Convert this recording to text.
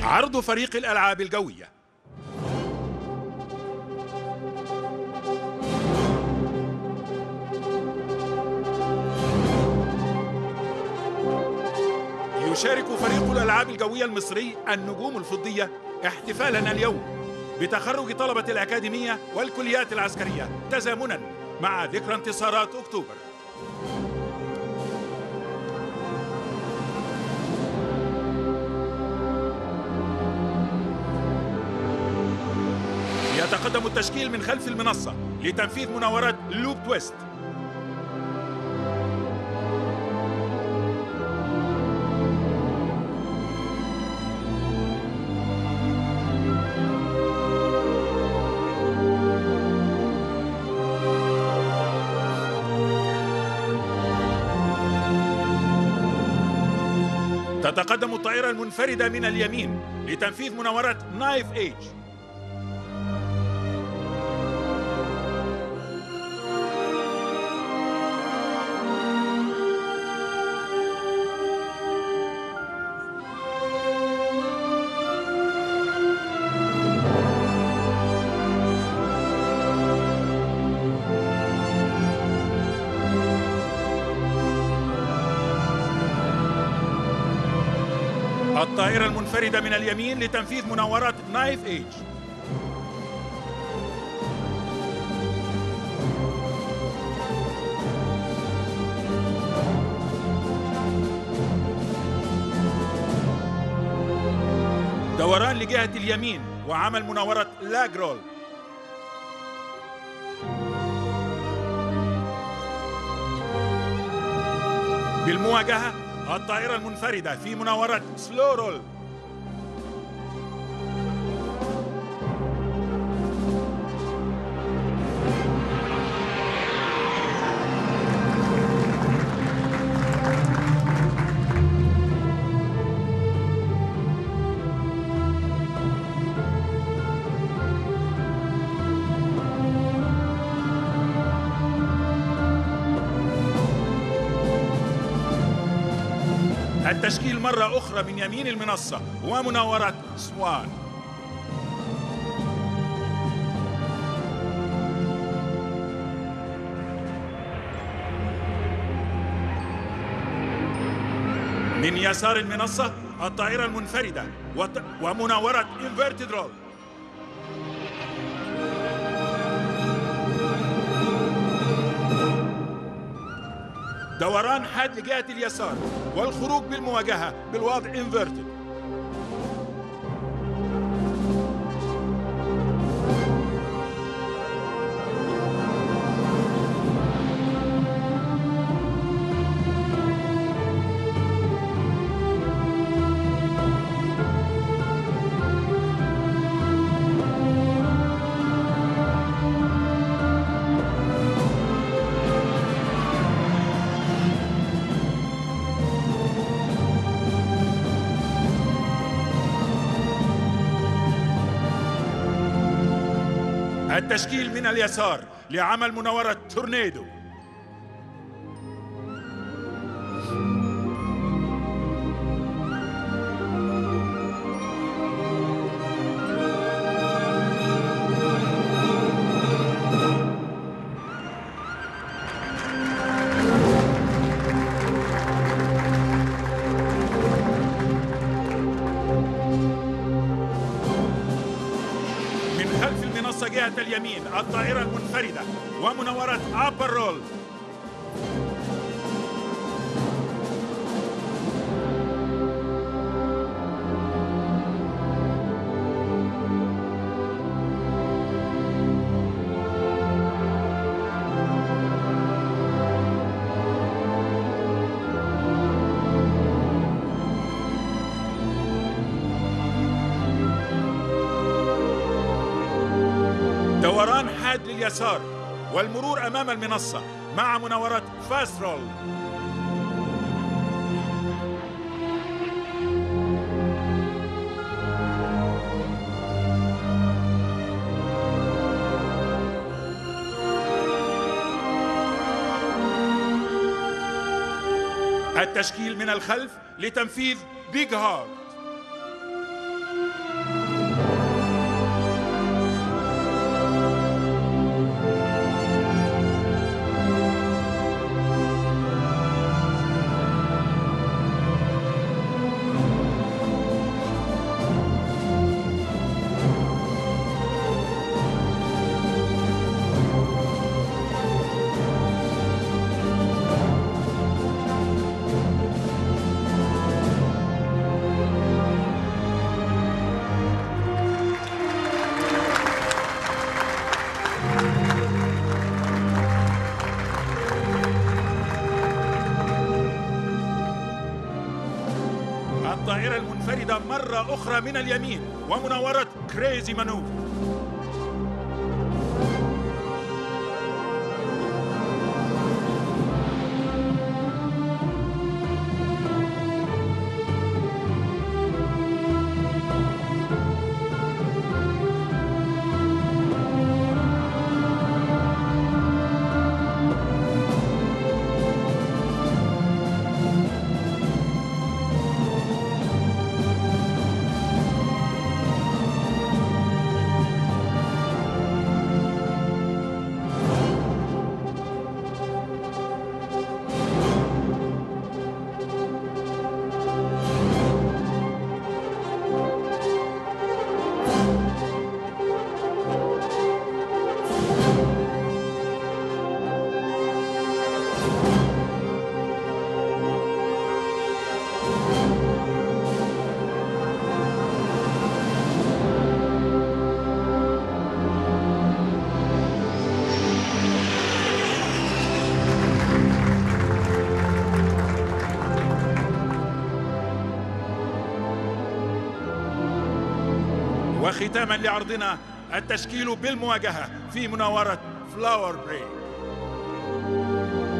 عرض فريق الألعاب الجوية. يشارك فريق الألعاب الجوية المصري النجوم الفضية احتفالنا اليوم بتخرج طلبة الأكاديمية والكليات العسكرية تزامنا مع ذكرى انتصارات أكتوبر. يتقدم التشكيل من خلف المنصة لتنفيذ مناورات لوب تويست. تتقدم الطائرة المنفردة من اليمين لتنفيذ مناورات نايف ايج. الطائرة المنفردة من اليمين لتنفيذ مناورات نايف ايج. دوران لجهة اليمين وعمل مناورة لاجرول. بالمواجهة الطائرة المنفردة في مناورة سلو رول. التشكيل مرة أخرى من يمين المنصة ومناورة سوان. من يسار المنصة الطائرة المنفردة ومناورة انفيرتد رول. دوران حاد لجهة اليسار والخروج بالمواجهة بالوضع انفيرتد. التشكيل من اليسار لعمل مناورة تورنيدو. جهة اليمين الطائرة المنفردة ومناورة أبر رول. دوران حاد لليسار والمرور أمام المنصة مع مناورة فاست رول. التشكيل من الخلف لتنفيذ بيج هارت. المنفردة مرة أخرى من اليمين ومناورة كريزي مانوفر. وختاما لعرضنا التشكيل بالمواجهة في مناورة فلاور بريك.